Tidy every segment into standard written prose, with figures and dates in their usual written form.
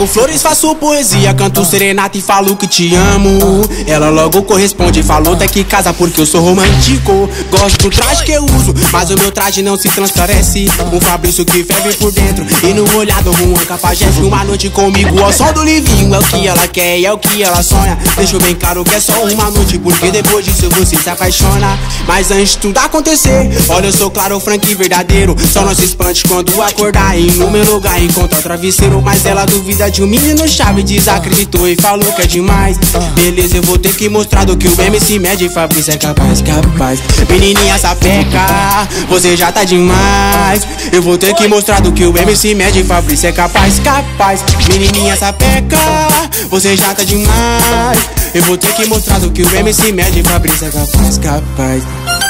entrego flores, faço poesia, canto serenata e falo que te amo. Ela logo corresponde, falou até que casa porque eu sou romântico. Gosto do traje que eu uso, mas o meu traje não se transparece. Um Fabrício que ferve por dentro e no olhar do Juan Capageste. Uma noite comigo ao som do Livinho, é o que ela quer e é o que ela sonha. Deixo bem claro que é só uma noite, porque depois disso você se apaixona. Mas antes de tudo acontecer, olha, eu sou claro, franco e verdadeiro. Só não se espante quando acordar e no meu lugar encontrar o travesseiro. Mas ela duvida de um menino chave, desacreditou e falou que é demais. Beleza, eu vou ter que mostrar do que o MC Mede e Fabrício é capaz, capaz. Menininha sapeca, você já tá demais. Eu vou ter que mostrar do que o MC Mede e Fabrício é capaz, capaz. Menininha sapeca, você já tá demais. Eu vou ter que mostrar do que o MC Mede e Fabrício é capaz, capaz.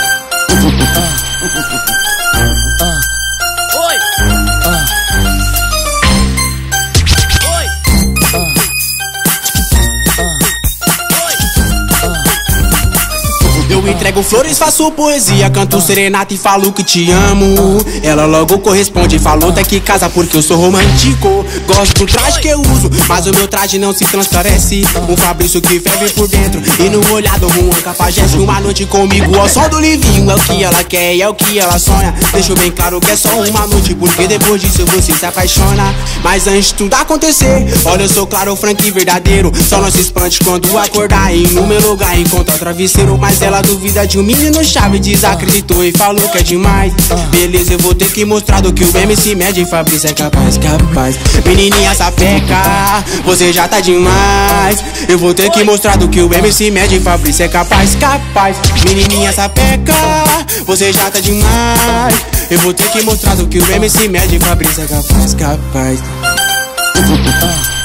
Eu entrego flores, faço poesia, canto serenata e falo que te amo. Ela logo corresponde, falou até que casa porque eu sou romântico. Gosto do traje que eu uso, mas o meu traje não se transparece. Um Fabrício que ferve por dentro e no olhar do Juan Capageste. Uma noite comigo ao som do Livinho, é o que ela quer e é o que ela sonha. Deixo bem claro que é só uma noite, porque depois disso você se apaixona. Mas antes de tudo acontecer, olha, eu sou claro, franco e verdadeiro. Só não se espante quando acordar e no meu lugar encontrar o travesseiro. Mas ela duvida de um menino chave, desacreditou e falou que é demais. Beleza, eu vou ter que mostrar do que o MC Mede e Fabrício é capaz, capaz. Menininha sapeca, você já tá demais. Eu vou ter que mostrar do que o MC Mede e Fabrício é capaz, capaz. Menininha sapeca, você já tá demais. Eu vou ter que mostrar do que o MC Mede e Fabrício é capaz, capaz.